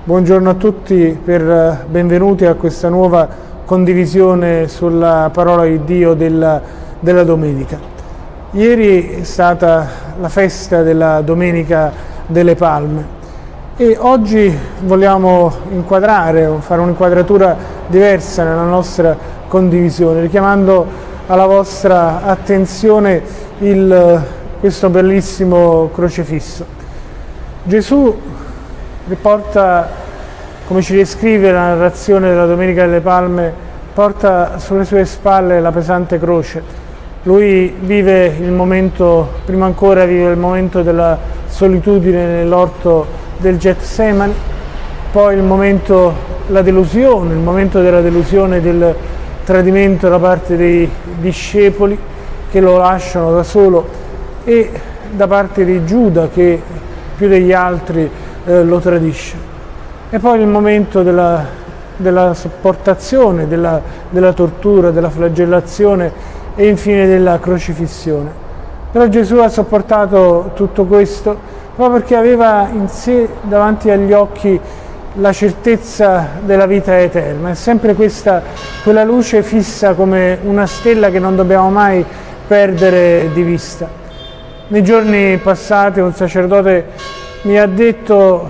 Buongiorno a tutti, benvenuti a questa nuova condivisione sulla parola di Dio della domenica. Ieri è stata la festa della Domenica delle Palme e oggi vogliamo fare un'inquadratura diversa nella nostra condivisione, richiamando alla vostra attenzione questo bellissimo crocifisso. Gesù riporta, come ci descrive la narrazione della Domenica delle Palme, porta sulle sue spalle la pesante croce. Lui prima ancora vive il momento della solitudine nell'orto del Getsemani, poi il momento della delusione, del tradimento da parte dei discepoli che lo lasciano da solo e da parte di Giuda che più degli altri lo tradisce. E poi il momento della sopportazione, della tortura, della flagellazione e infine della crocifissione. Però Gesù ha sopportato tutto questo proprio perché aveva in sé, davanti agli occhi, la certezza della vita eterna. È sempre quella luce fissa come una stella che non dobbiamo mai perdere di vista. Nei giorni passati un sacerdote mi ha detto: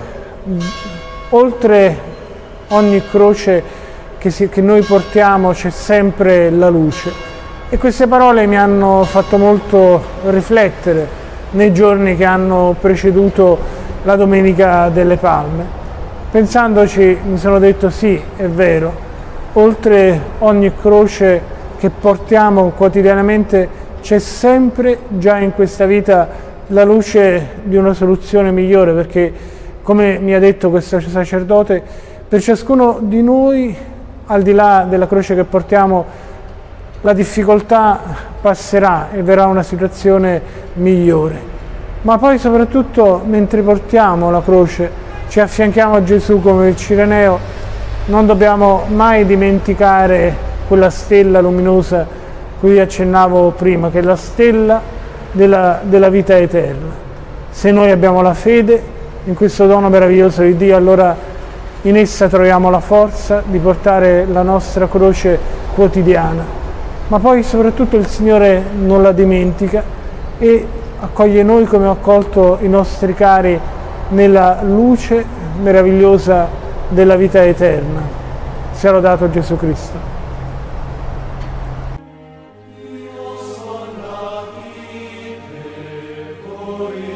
oltre ogni croce che noi portiamo c'è sempre la luce. E queste parole mi hanno fatto molto riflettere nei giorni che hanno preceduto la Domenica delle Palme. Pensandoci mi sono detto: sì, è vero, oltre ogni croce che portiamo quotidianamente c'è sempre già in questa vita la luce di una soluzione migliore, perché, come mi ha detto questo sacerdote, per ciascuno di noi, al di là della croce che portiamo, la difficoltà passerà e verrà una situazione migliore. Ma poi soprattutto mentre portiamo la croce, ci affianchiamo a Gesù come il Cireneo, non dobbiamo mai dimenticare quella stella luminosa cui accennavo prima, che è la stella della vita eterna. Se noi abbiamo la fede in questo dono meraviglioso di Dio, allora in essa troviamo la forza di portare la nostra croce quotidiana. Ma poi soprattutto il Signore non la dimentica e accoglie noi come ha accolto i nostri cari nella luce meravigliosa della vita eterna. Sia lodato Gesù Cristo. Gloria